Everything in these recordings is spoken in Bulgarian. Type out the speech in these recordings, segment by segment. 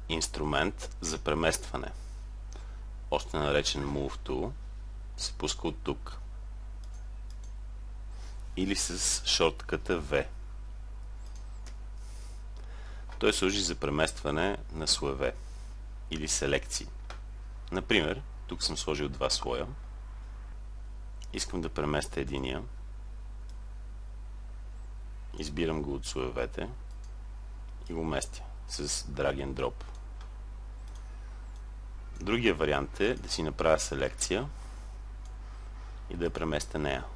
инструмент за преместване, още наречен Move Tool, се пуска от тук. Или с шортката V. Той служи за преместване на слоеве или селекции. Например, тук съм сложил два слоя. Искам да преместя единия. Избирам го от слоевете и го местя с Drag and Drop. Другия вариант е да си направя селекция и да я преместя нея.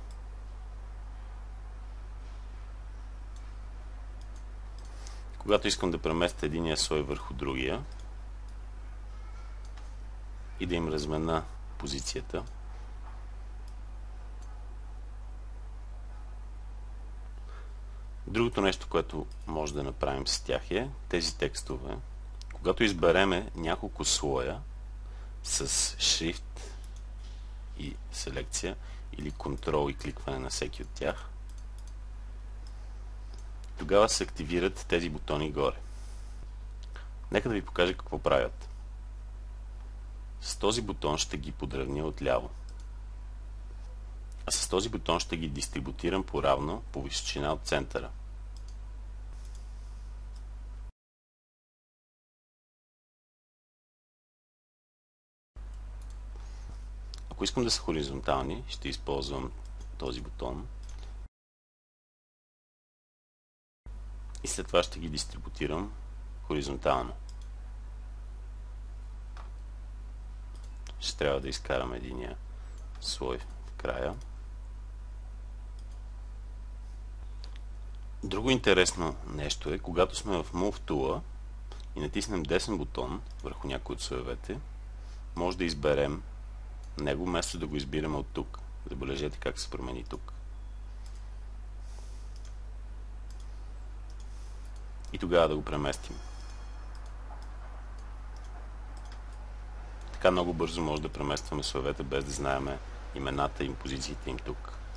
Когато искам да преместя единия слой върху другия и да им разменя позицията, другото нещо, което може да направим с тях е тези текстове. Когато избереме няколко слоя с Shift и селекция или Control и кликване на всеки от тях, тогава се активират тези бутони горе. Нека да ви покажа какво правят. С този бутон ще ги подравня отляво. А с този бутон ще ги дистрибутирам поравно по височина от центъра. Ако искам да са хоризонтални, ще използвам този бутон. И след това ще ги дистрибутирам хоризонтално. Ще трябва да изкарам единия слой в края. Друго интересно нещо е, когато сме в Move Tool и натиснем десен бутон върху някой от слоевете, може да изберем него, вместо да го избираме от тук. Забележете как се промени тук. И тогава да го преместим. Така много бързо може да преместваме слоевете, без да знаем имената им, позициите им тук.